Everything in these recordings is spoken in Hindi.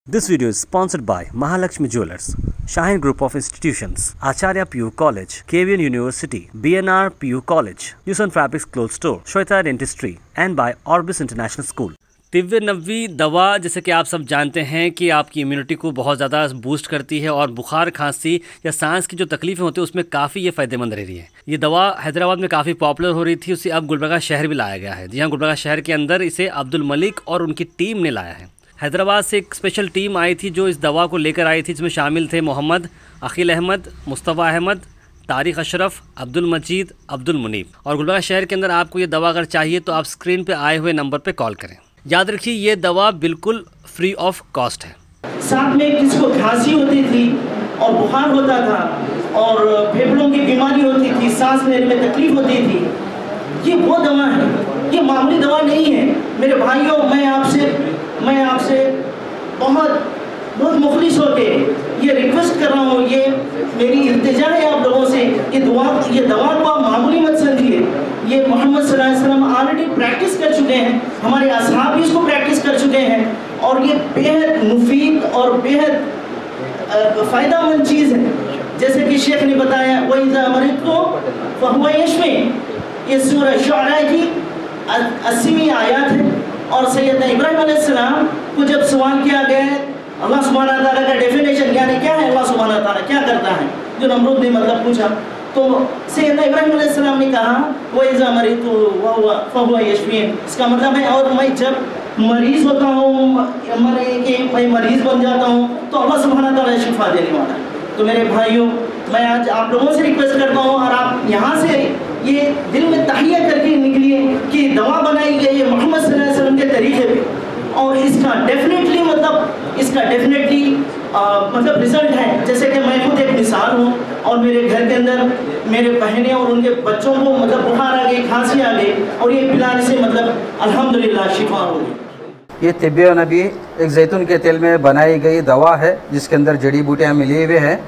This video is sponsored by Mahalakshmi Jewelers, Shaheen Group of Institutions, Acharya PU College, KVN University, BNR PU College, Yusan Fabrics Clothes Store, Shweta Dentistry, and by Orbis International School. Divya नबवी दवा जैसे कि आप सब जानते हैं कि आपकी इम्यूनिटी को बहुत ज़्यादा बूस्ट करती है और बुखार खांसी या सांस की जो तकलीफ़ें होती है उसमें काफ़ी ये फ़ायदेमंद रह रही है। ये दवा हैदराबाद में काफ़ी पॉपुलर हो रही थी, उसे अब गुलबर्गा शहर भी लाया गया है। जी हाँ, गुलबर्गा शहर के अंदर इसे अब्दुल मलिक और उनकी टीम ने लाया है। हैदराबाद से एक स्पेशल टीम आई थी जो इस दवा को लेकर आई थी, जिसमें शामिल थे मोहम्मद, अखिल अहमद, मुस्तफ़ा अहमद, तारिक अशरफ, अब्दुल मजीद, अब्दुल मुनीब। और गुलबर्गा शहर के अंदर आपको ये दवा अगर चाहिए तो आप स्क्रीन पे आए हुए नंबर पे कॉल करें। याद रखिए ये दवा बिल्कुल फ्री ऑफ कॉस्ट है। साथ में किसको खांसी होती थी और बुखार होता था और फेफड़ों की बीमारी होती थी, सांस लेने में तकलीफ होती थी, ये वो दवा है, ये मामूली दवा नहीं है मेरे भाइयों। मैं आपसे बहुत मुखलिस होके ये रिक्वेस्ट कर रहा हूँ, ये मेरी इल्तिजा है आप लोगों से, ये दवा को आप मामूली मत समझिए। ये मोहम्मद सल्लल्लाहु अलैहि वसल्लम ऑलरेडी प्रैक्टिस कर चुके हैं, हमारे असहाब भी इसको प्रैक्टिस कर चुके हैं और ये बेहद मुफीद और बेहद फ़ायदेमंद चीज़ है। जैसे कि शेख ने बताया, वही मरीज़ फहुवा यशफी, ये सूरह शुअरा की 80वीं आयत है। और सैयदना इब्राहीम अलैहिस्सलाम को जब सवाल किया गया अल्लाह सुब्हानहू व तआला का डेफिनेशन यानी क्या है, अल्लाह सुब्हानहू व तआला क्या करता है, जो नमरूद ने मतलब पूछा, तो सैयदना इब्राहीम अलैहिस्सलाम ने कहा वो इज़ा मरीज़तु फहुवा यशफीन, इसका मतलब है और मैं जब मरीज़ होता हूँ, मैं मरीज़ बन जाता हूँ तो अल्लाह सुब्हानहू व तआला शिफा देने वाला है। तो मेरे भाइयों, मैं आज आप लोगों से रिक्वेस्ट करता हूँ और आप यहाँ से ये दिल में तहिया करके निकलिए कि दवा बनाई गई है मोहम्मद सल्लल्लाहु अलैहि वसल्लम के तरीके पे और इसका डेफिनेटली मतलब रिजल्ट है। जैसे कि मैं खुद एक मिसाल हूँ और मेरे घर के अंदर मेरे बहनें और उनके बच्चों को मतलब बुखार आ गई, खांसी आ गई और ये पिलाने से मतलब अल्हम्दुलिल्लाह शिफा हो गई। ये दिव्य नबी एक जैतून के तेल में बनाई गई दवा है जिसके अंदर जड़ी बूटियाँ मिली हुई हैं।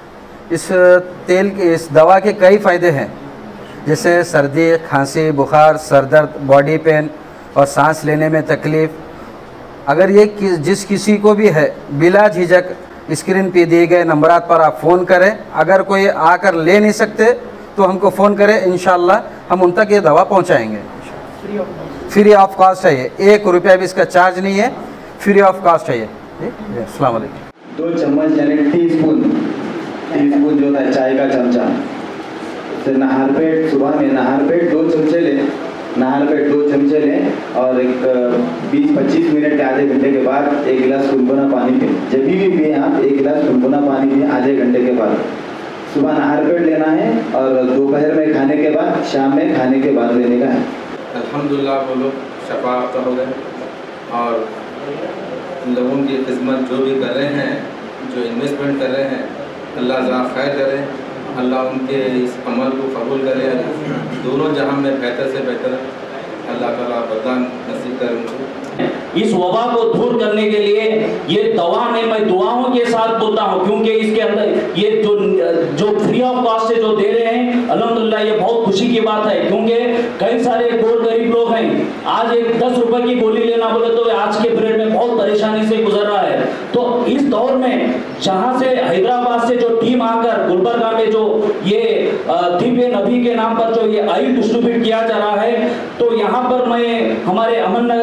इस दवा के कई फ़ायदे हैं, जैसे सर्दी, खांसी, बुखार, सर दर्द, बॉडी पेन और सांस लेने में तकलीफ़। अगर ये जिस किसी को भी है, बिला झिझक स्क्रीन पे दिए गए नंबरात पर आप फ़ोन करें। अगर कोई आकर ले नहीं सकते तो हमको फ़ोन करें, इंशाअल्लाह हम उन तक ये दवा पहुंचाएंगे। फ्री ऑफ कॉस्ट है ये, 1 रुपया भी इसका चार्ज नहीं है, फ्री ऑफ कॉस्ट है ये। अस्सलाम वालेकुम। 2 चम्मच यानी टीस्पून जो होता है चाय का चमचा, फिर नहर पेट, सुबह में नहर पेट 2 चमचे लें, नहर पेट 2 चमचे लें और एक 20-25 मिनट के आधे घंटे के बाद 1 गिलास गुनगुना पानी पिए। जब भी पिए आप 1 गिलास गुनगुना पानी पिए आधे घंटे के बाद। सुबह नहर पेट लेना है और दोपहर में खाने के बाद, शाम में खाने के बाद लेने का है। अल्हम्दुलिल्लाह वो लोग शफा हो गए और लोगों की खिदमत जो भी कर रहे हैं, जो इन्वेस्टमेंट कर रहे हैं, अल्लाह ज़रा खैर करे, अल्लाह उनके इस अमल को कबूल करे, दोनों जहां में बेहतर से बेहतर अल्लाह ताला वरदान नसीब करे उनको। इस वबा को दूर करने के लिए ये दवा में मैं दुआओं के साथ बोलता हूँ, क्योंकि इसके अंदर ये जो फ्री ऑफ कॉस्ट से जो दे रहे हैं अल्हम्दुलिल्लाह ये बहुत खुशी की बात है, क्योंकि कई सारे गरीब लोग हैं, आज एक 10 रुपए की गोली लेना बोले तो आज के पीरियड में बहुत परेशानी से गुजर रहा है। तो इस दौर में जहाँ से हैदराबाद से जो टीम आकर गुलबर्गा में जो ये दिव्य नबी के नाम पर जो ये ऑयल डिस्ट्रीब्यूट किया जा रहा है, तो यहाँ पर मैं हमारे अमन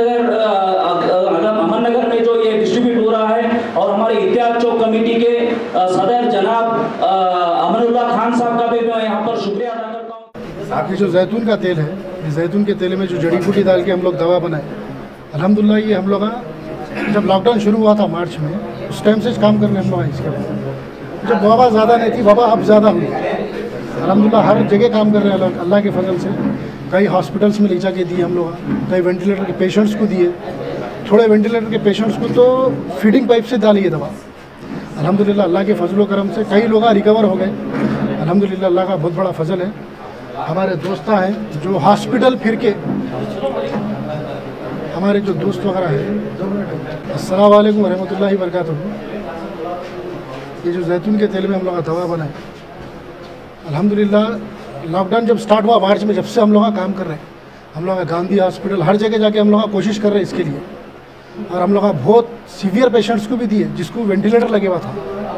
नगर में जो ये डिस्ट्रीब्यूट हो रहा है और हमारे इत्तेहाद चौक कमेटी के सदर जनाब अमनुल्लाह खान साहब का भी मैं यहाँ पर शुक्रिया अदा करता हूँ। ये जो जैतून का तेल है, इस जैतून के तेल में जो जड़ी बूटी डाल के हम लोग दवा बनाए, अल्हम्दुलिल्लाह ये हम लोग जब लॉकडाउन शुरू हुआ था मार्च में, उस टाइम से काम कर रहे हम लोग इसके बाद। जब वबा ज़्यादा नहीं थी, वबा अब ज़्यादा हुई, अल्हम्दुलिल्लाह हर जगह काम कर रहे हैं अल्लाह के फजल से। कई हॉस्पिटल्स में ले जाके दिए हम लोग, कई वेंटिलेटर के पेशेंट्स को दिए, थोड़े वेंटिलेटर के पेशेंट्स को तो फीडिंग पाइप से डाली ये दवा। अल्हम्दुलिल्लाह अल्लाह के फजल करम से कई लोग रिकवर हो गए, अल्हम्दुलिल्लाह अल्लाह का बहुत बड़ा फजल है। हमारे दोस्त हैं जो हॉस्पिटल फिर के, हमारे जो दोस्त वगैरह हैं, अस्सलाम वालेकुम रहमतुल्लाहि व बरकातहू। ये जो जैतून के तेल में हम लोग दवा बनाए, अल्हम्दुलिल्लाह लॉकडाउन जब स्टार्ट हुआ मार्च में, जब से हम लोग काम कर रहे हैं, हम लोग गांधी हॉस्पिटल हर जगह जाके हम लोग कोशिश कर रहे हैं इसके लिए, और हम लोग बहुत सीवियर पेशेंट्स को भी दिए जिसको वेंटिलेटर लगे हुआ था।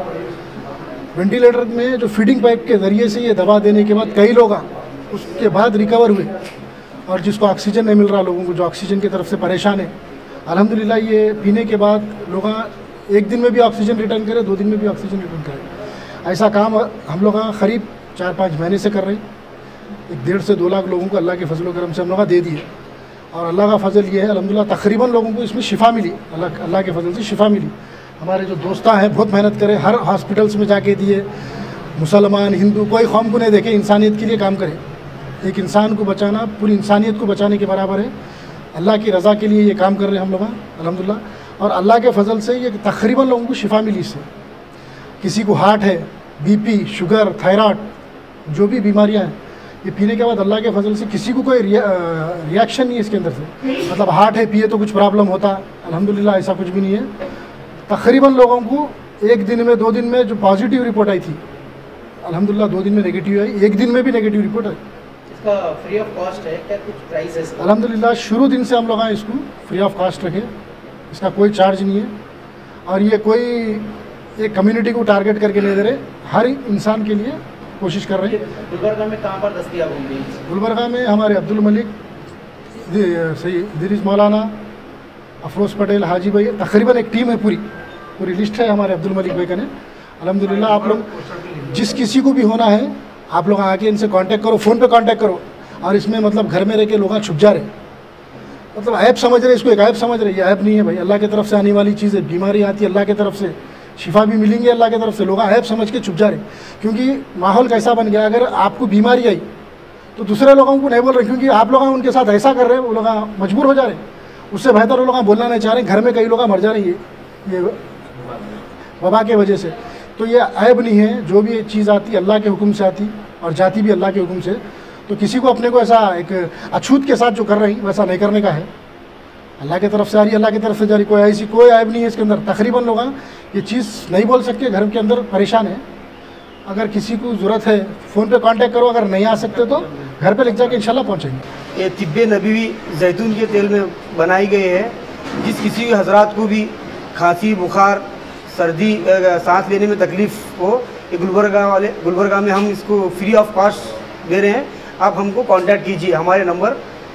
वेंटिलेटर में जो फीडिंग पाइप के ज़रिए से ये दवा देने के बाद कई लोग उसके बाद रिकवर हुए, और जिसको ऑक्सीजन नहीं मिल रहा, लोगों को जो ऑक्सीजन की तरफ से परेशान है, अल्हम्दुलिल्लाह ये पीने के बाद लोग एक दिन में भी ऑक्सीजन रिटर्न करें, 2 दिन में भी ऑक्सीजन रिटर्न करें। ऐसा काम हम लोग करीब 4-5 महीने से कर रहे हैं। 1.5 से 2 लाख लोगों को अल्लाह के फजल करम से हम लोग दे दिए, और अल्लाह का फजल ये है अल्हम्दुलिल्लाह तकरीबन लोगों को इसमें शिफा मिली, अल्लाह के फजल से शिफा मिली। हमारे जो दोस्ता हैं बहुत मेहनत करे, हर हॉस्पिटल्स में जाके दिए, मुसलमान हिंदू कोई कौम को नहीं देखे, इंसानियत के लिए काम करे। एक इंसान को बचाना पूरी इंसानियत को बचाने के बराबर है। अल्लाह की रज़ा के लिए ये काम कर रहे हैं हम लोग अल्हम्दुलिल्लाह, और अल्लाह के फजल से ये तकरीबन लोगों को शिफा मिली इससे। किसी को हार्ट है, बीपी, शुगर, थायराइड, जो भी बीमारियां हैं, ये पीने के बाद अल्लाह के फजल से किसी को कोई रिएक्शन नहीं है इसके अंदर से। मतलब हार्ट है, पिए तो कुछ प्रॉब्लम होता, अल्हम्दुलिल्लाह ऐसा कुछ भी नहीं है। तकरीबन लोगों को 1 दिन में 2 दिन में जो पॉजिटिव रिपोर्ट आई थी, अल्हम्दुलिल्लाह 2 दिन में नेगेटिव आई, 1 दिन में भी नेगेटिव रिपोर्ट आई। इसका फ्री ऑफ कॉस्ट है क्या, कुछ प्राइस है इसका? अल्हम्दुलिल्लाह शुरू दिन से हम लोग इसको फ्री ऑफ कॉस्ट रखे, इसका कोई चार्ज नहीं है, और ये कोई एक कम्युनिटी को टारगेट करके नहीं दे रहे, हर इंसान के लिए कोशिश कर रहे हैं। गुलबर्गा में कहाँ पर दस्तयाब होंगे? गुलबर्गा में हमारे अब्दुल मलिक, इदरीस मौलाना, अफरोज़ पटेल, हाजी भाई, तकरीबन एक टीम है, पूरी लिस्ट है हमारे अब्दुल मलिक भाई का ने। अल्हम्दुलिल्लाह आप लोग जिस किसी को भी होना है, आप लोग आके इनसे कांटेक्ट करो, फ़ोन पे कांटेक्ट करो। और इसमें मतलब घर में रह के लोग छुप जा रहे, मतलब ऐप समझ रहे, इसको एक ऐप समझ रहे। ये ऐप नहीं है भाई, अल्लाह की तरफ से आने वाली चीज़ है। बीमारी आती है अल्लाह की तरफ से, शिफा भी मिलेंगी अल्लाह की तरफ से। लोग ऐप समझ के छुप जा रहे, क्योंकि माहौल कैसा बन गया, अगर आपको बीमारी आई तो दूसरे लोगों को नहीं बोल रहे, क्योंकि आप लोग उनके साथ ऐसा कर रहे हैं, वो लोग मजबूर हो जा रहे हैं। उससे बेहतर वो लोग बोलना नहीं चाह रहे, घर में कई लोग मर जा रहे हैं ये वबा के वजह से। तो ये ऐब नहीं है, जो भी चीज़ आती अल्लाह के हुक्म से आती और जाती भी अल्लाह के हुक्म से। तो किसी को अपने को ऐसा एक अछूत के साथ जो कर रही वैसा नहीं करने का है। अल्लाह की तरफ से आ रही, अल्लाह की तरफ से जा रही, कोई ऐसी कोई ऐब नहीं है इसके अंदर। तकरीबन लोग ये चीज़ नहीं बोल सकते, घर के अंदर परेशान है। अगर किसी को ज़रूरत है फ़ोन पे कांटेक्ट करो, अगर नहीं आ सकते तो घर पे लिख जाके इंशाल्लाह पहुँचेंगे। ये तिब्बे नबवी जैतून के तेल में बनाई गई है। जिस किसी हजरात को भी खांसी, बुखार, सर्दी, सांस लेने में तकलीफ़ हो, ये गुलबर्गा में हम इसको फ्री ऑफ कॉस्ट दे रहे हैं। आप हमको कांटेक्ट कीजिए, हमारे नंबर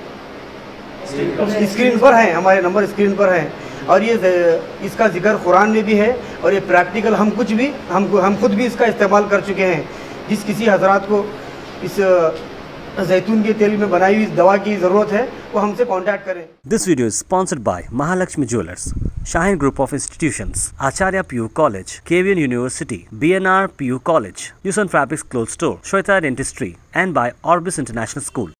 स्क्रीन पर हैं, हमारे नंबर स्क्रीन पर हैं। और ये इसका जिक्र कुरान में भी है, और ये प्रैक्टिकल हम खुद भी इसका इस्तेमाल कर चुके हैं। जिस किसी हजरात को इस जैतून के तेल में बनाई हुई दवा की ज़रूरत है, वो हमसे कांटेक्ट करें। This video is sponsored by Mahalakshmi Jewelers, Shaheen Group of Institutions, Acharya PU College, KVN University, BNR PU College, Yuson Fabrics Clothes Store, Shweta Dentistry, and by Orbis International School.